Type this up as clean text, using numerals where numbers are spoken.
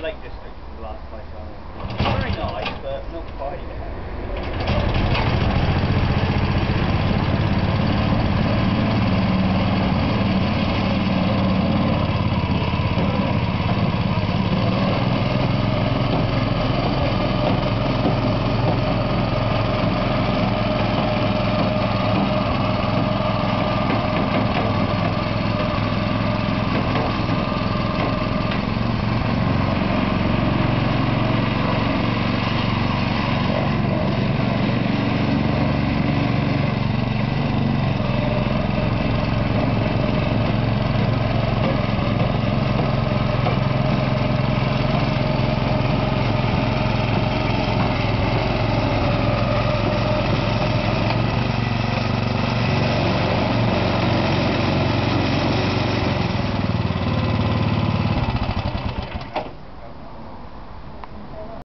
Lake District is the last place I went. Very nice, but not quite yet.